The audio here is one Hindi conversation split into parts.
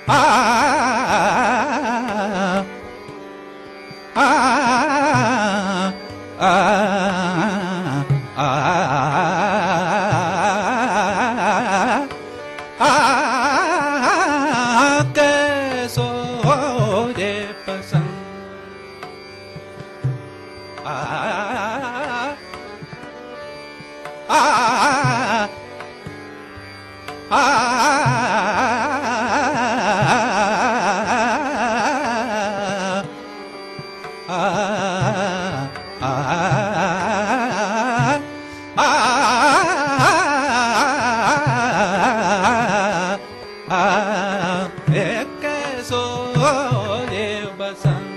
कैसो रे पसंद कैसो रे बसंत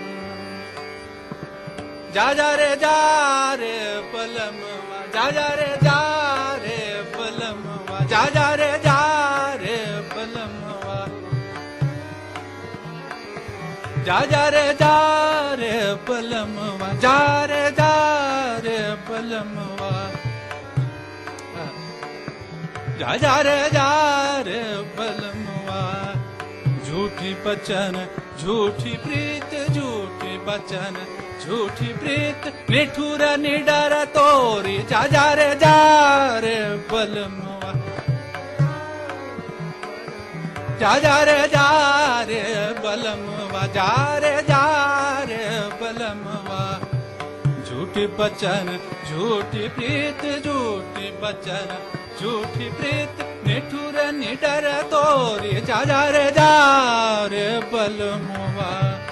जा रे पलमवा जा रे पलमवा जा रे पलमवा जा रे पलमवा जा रे पलमवा जा रे पलमवा झूठी बचन झूठी प्रीत झूठी बचन झूठी प्रीत निठुर निडर तोरी जा रे पलमवा जा रे पलमवा जा रे पलमवा झूठी बचन झूठी प्रीत झूठी बचन झूठी प्रीत निठुर निडर तोरी जा रे पलमवा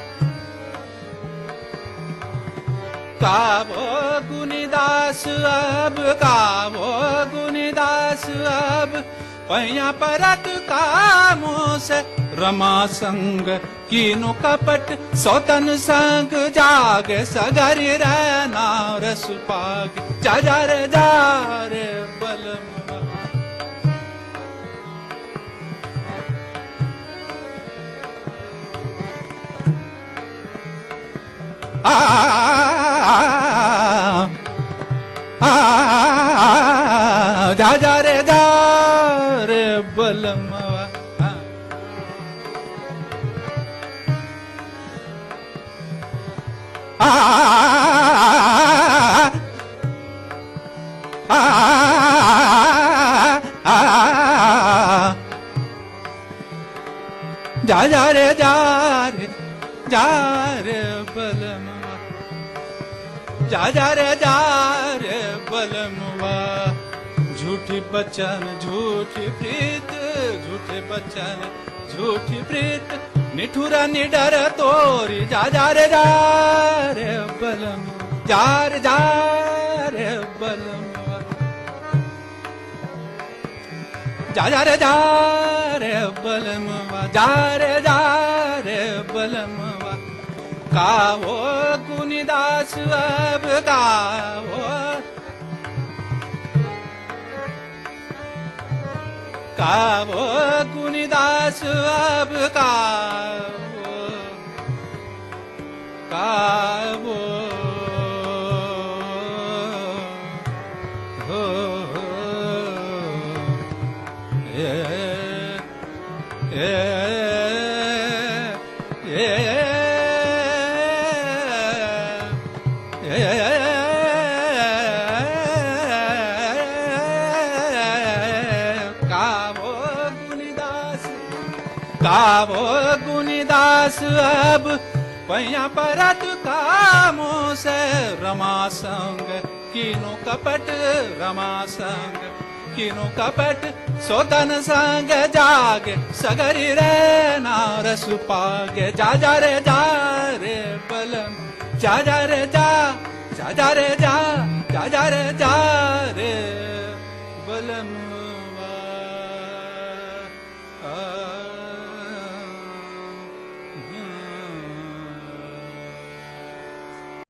कावो गुनीदास अब पैया परत कामों से रमा संग कीनु कपट सौतन संग जाग सगरी रहना रस पाग जा रे पलमवा जा रे पलमवा जा रे पलमवा जा रे पलमवा झूठी बचन झूठी प्रीत झूठे बचन झूठी प्रीत निठुरा निडर तोरी जा रे पलमवा जा रे पलमवा जा रे पलमवा जा रे पलमवा कावो गुनीदास अब कावो गुनीदास अब कावो हो कावो गुनीदास अब पैया परत कामों से रमा संग कीनो कपट रमा संग कीनो कपट सोतन संग जाग सगरी रहना रस पागे जा रे पलम जा रे पलमवा